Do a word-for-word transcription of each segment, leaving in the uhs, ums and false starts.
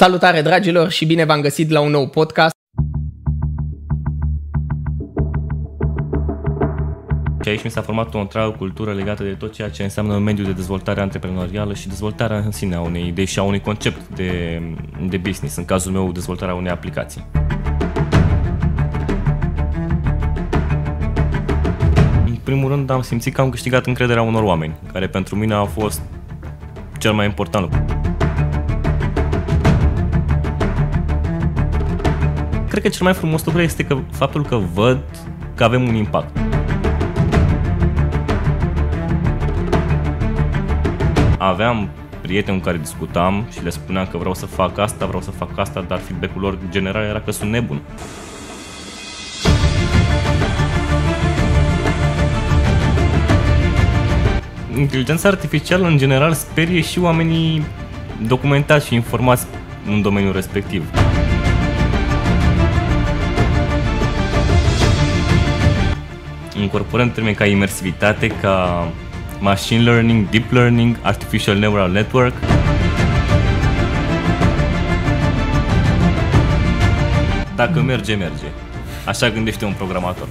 Salutare dragilor și bine v-am găsit la un nou podcast. Și aici mi s-a format o întreagă cultură legată de tot ceea ce înseamnă mediul de dezvoltare antreprenorială și dezvoltarea în sine a unei idei și a unui concept de, de business, în cazul meu dezvoltarea unei aplicații. În primul rând am simțit că am câștigat încrederea unor oameni, care pentru mine a fost cel mai important lucru. Cred că cel mai frumos lucru este că faptul că văd că avem un impact. Aveam prieteni cu care discutam și le spuneam că vreau să fac asta, vreau să fac asta, dar feedback-ul lor general era că sunt nebun. Inteligența artificială în general sperie și oamenii documentați și informați în domeniul respectiv. Incorporând termeni ca imersivitate, ca machine learning, deep learning, artificial neural network. Dacă merge, merge. Așa gândește un programator.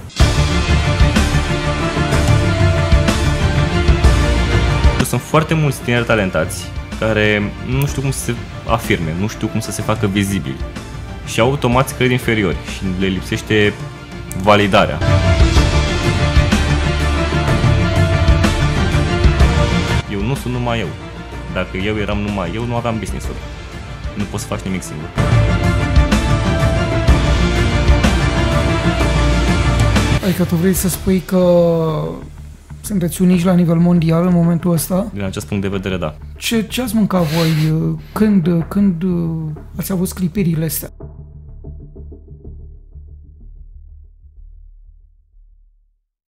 Sunt foarte mulți tineri talentați care nu știu cum să se afirme, nu știu cum să se facă vizibili și automat se cred inferiori și le lipsește validarea. Eu nu sunt numai eu. Dacă eu eram numai eu, nu aveam business-ul. Nu poți să faci nimic singur. Adică tu vrei să spui că sunteți unici la nivel mondial în momentul ăsta? Din acest punct de vedere, da. Ce, ce ați mâncat voi? Când, când ați avut clipirile astea?